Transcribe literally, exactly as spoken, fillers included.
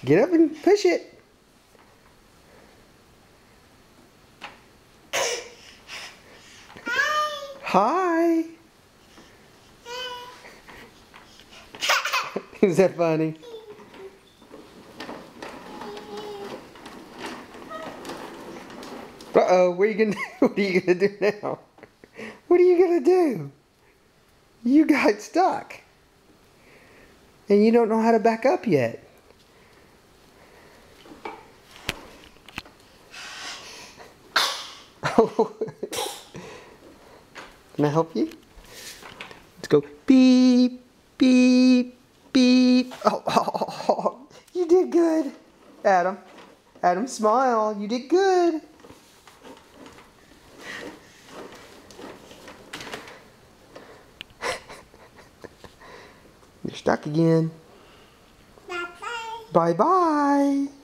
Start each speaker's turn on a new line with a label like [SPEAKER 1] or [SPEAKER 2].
[SPEAKER 1] Get up and push it. Hi. Is that funny? Uh-oh, what are you gonna what are you gonna do now? What are you gonna do? You got stuck. And you don't know how to back up yet. Oh. Can I help you? Let's go beep, beep, beep. Oh, oh, oh, oh. You did good. Adam, Adam, smile. You did good. You're stuck again. Bye-bye. Bye-bye.